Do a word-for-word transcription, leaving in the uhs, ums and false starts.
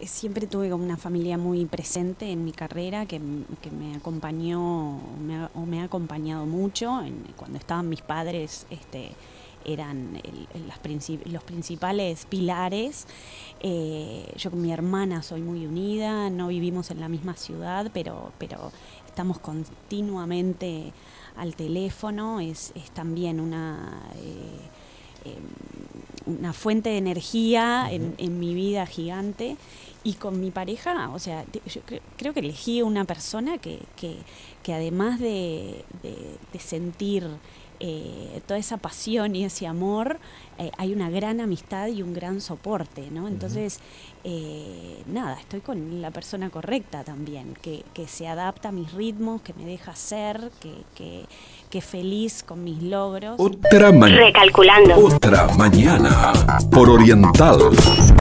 siempre tuve como una familia muy presente en mi carrera que, que me acompañó me ha, o me ha acompañado mucho. En, cuando estaban mis padres, este, eran el, el, las princip- los principales pilares. Eh, yo con mi hermana soy muy unida, no vivimos en la misma ciudad, pero, pero estamos continuamente al teléfono. Es, es también una... Eh, eh, una fuente de energía en, en mi vida gigante. Y con mi pareja, o sea, yo cre- creo que elegí una persona que, que, que además de, de, de sentir eh, toda esa pasión y ese amor, eh, hay una gran amistad y un gran soporte, ¿no? Entonces, eh, nada, estoy con la persona correcta también, que, que se adapta a mis ritmos, que me deja ser, que, que, que feliz con mis logros. Otra mañana. Recalculando. Otra mañana. Por Oriental.